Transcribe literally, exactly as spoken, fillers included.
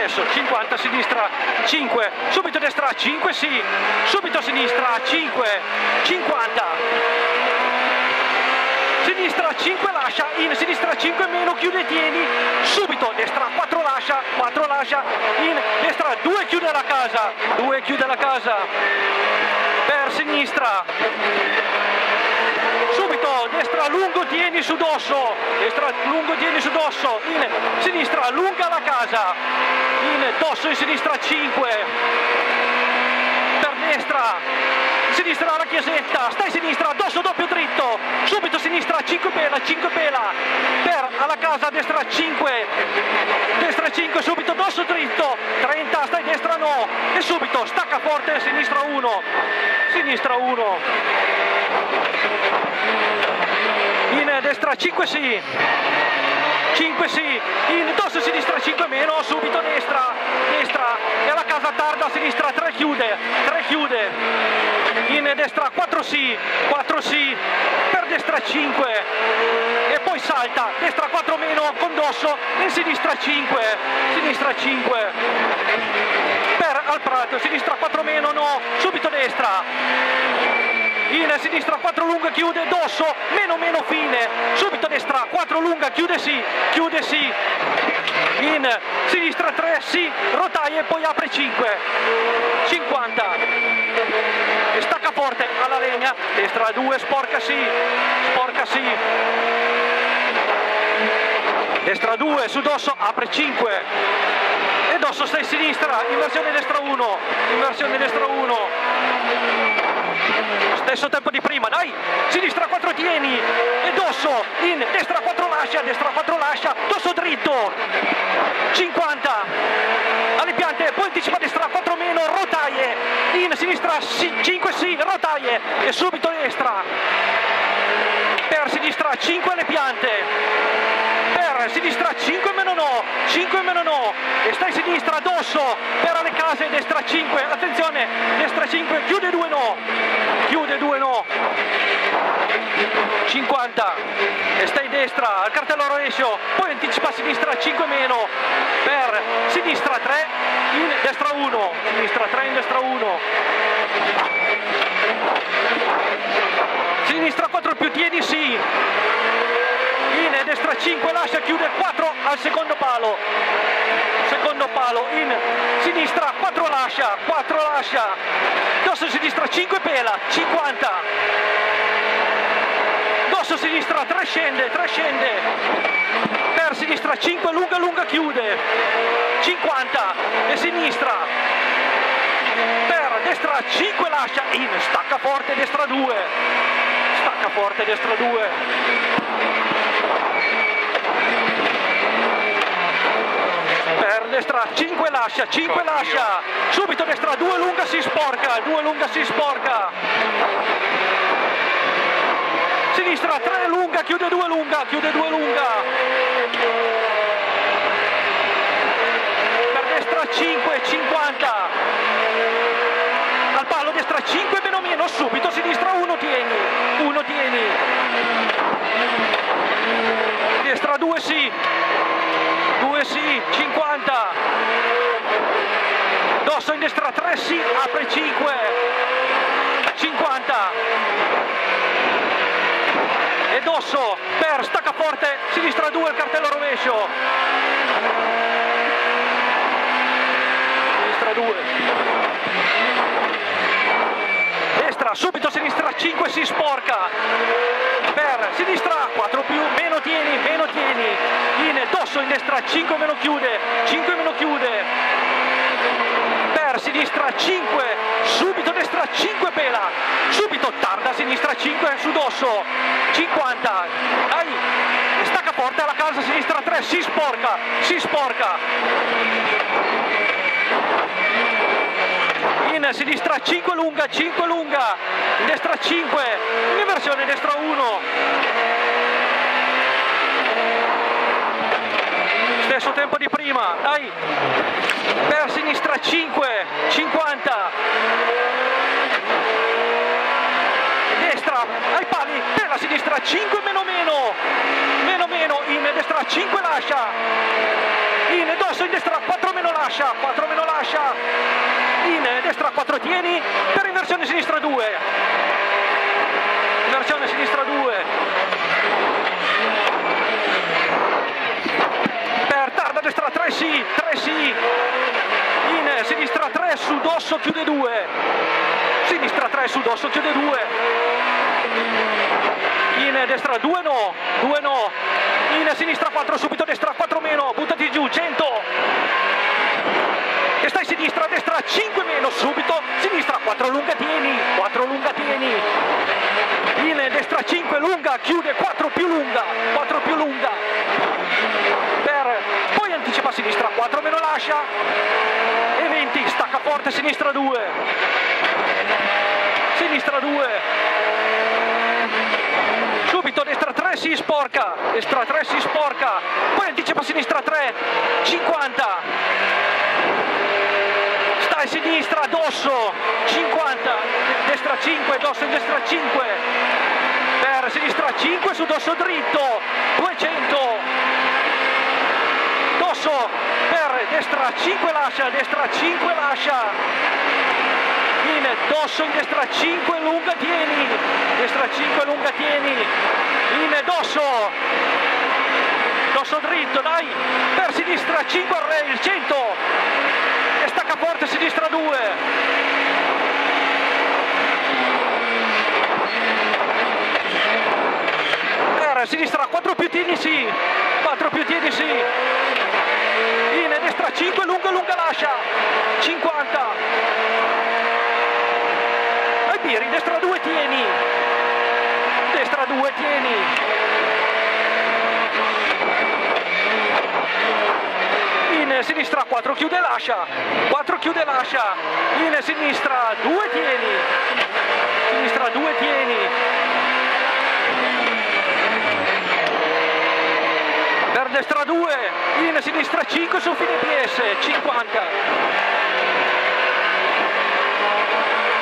stesso, cinquanta, sinistra cinque, subito destra cinque, sì, subito sinistra cinque, cinquanta, sinistra cinque lascia, in sinistra cinque meno, chiude e tieni, subito destra quattro lascia, quattro lascia, in destra due chiude la casa, due chiude la casa, per sinistra, subito destra lungo tieni su dosso, destra lungo tieni su dosso, in sinistra lunga la casa, in dosso in sinistra cinque, per destra, sinistra alla chiesetta, stai sinistra, dosso doppio dritto, subito sinistra cinque pela, cinque pela, per alla casa destra cinque, destra cinque, subito dosso dritto, trenta, stai destra no, e subito stacca forte, sinistra uno, sinistra uno, in destra cinque sì, cinque sì, in dosso sinistra cinque meno, subito destra, destra, e alla casa tarda, sinistra tre chiude, tre chiude, in destra quattro sì, quattro sì, per destra cinque, e poi salta, destra quattro meno, con dosso, in sinistra cinque, sinistra cinque, per al prato, sinistra quattro meno, no, subito destra, in sinistra quattro lunga chiude, dosso, meno meno fine, subito destra quattro lunga, chiude sì, chiude sì, in sinistra tre sì, rotaia e poi apre cinque, cinquanta, e stacca forte alla legna, destra due, sporca sì, sporca sì, destra due, su dosso, apre cinque, e dosso sei sinistra, inversione destra uno, inversione destra uno, stesso tempo di prima, dai, sinistra quattro tieni, e dosso, in destra quattro lascia, destra quattro lascia, dosso dritto, cinquanta, alle piante, poi anticipa destra quattro meno, rotaie, in sinistra cinque sì, rotaie, e subito destra, per sinistra cinque alle piante, per sinistra cinque meno no, cinque meno no, e stai sinistra dosso, per alle case, destra cinque, attenzione, destra cinque, chiude due no, chiude due no, cinquanta, e stai destra, al cartello rovescio, poi anticipa sinistra cinque meno, per sinistra tre, in destra uno, sinistra tre, in destra uno, sinistra quattro più tieni sì, in destra cinque lascia, chiude quattro al secondo palo, secondo palo, in sinistra quattro lascia, quattro lascia, dosso sinistra cinque pela, cinquanta, dosso sinistra tre scende, tre scende, per sinistra cinque lunga lunga chiude, cinquanta, e sinistra, per destra cinque lascia, in stacca forte destra due, stacca forte destra due, per destra cinque lascia, cinque lascia, subito destra due lunga si sporca, due lunga si sporca, sinistra tre lunga, chiude due lunga, chiude due lunga, per destra cinque, cinquanta, al palo destra cinque meno meno, subito sinistra uno tieni, uno tieni, destra due sì, due sì, cinquanta, dosso in destra tre sì, apre cinque, cinquanta, e dosso per stacca forte, sinistra due, il cartello rovescio, sinistra due, destra, subito sinistra cinque si sporca, per sinistra quattro più, meno tieni, meno tieni, in dosso in destra cinque meno chiude, cinque meno chiude, per sinistra cinque, subito destra cinque pela, subito tarda sinistra cinque su dosso, cinquanta, dai, stacca forte alla casa sinistra tre, si sporca, si sporca, in sinistra cinque lunga, cinque lunga, in destra cinque, in inversione destra uno, stesso tempo di prima, dai, per sinistra cinque, cinquanta, destra ai pali, per la sinistra cinque meno meno, meno meno, in destra cinque lascia, in dosso in destra quattro meno lascia, lascia, quattro meno lascia, in destra quattro tieni, per inversione sinistra due, inversione sinistra due, per tarda destra tre sì, tre sì, in sinistra tre su dosso chiude due, sinistra tre su dosso chiude due, in destra due no, due no, in sinistra quattro subito, destra quattro meno, buttati giù, cento, e stai sinistra, destra cinque meno, subito, sinistra quattro lunga tieni, quattro lunga tieni, in destra cinque lunga, chiude quattro più lunga, quattro più lunga, per, poi anticipa a sinistra, quattro meno lascia, e venti, stacca forte, sinistra due, sinistra due, subito destra tre si sporca, destra tre si sporca, poi anticipa a sinistra tre, cinquanta, stai sinistra, dosso, cinquanta, destra cinque, dosso in destra cinque, per sinistra cinque su dosso dritto, duecento, dosso, per destra cinque lascia, destra cinque lascia, in dosso in destra cinque lunga tieni, destra cinque lunga tieni, in dosso, dosso dritto, dai, per sinistra cinque al rail, cento, e stacca forte sinistra due, per sinistra quattro più tieni sì, quattro più tieni sì, in destra cinque lunga lunga lascia, cinquanta, in destra due tieni, destra due tieni, in sinistra quattro chiude lascia, quattro chiude lascia, in sinistra due tieni, sinistra due tieni, per destra due, in sinistra cinque su fine P S, cinquanta,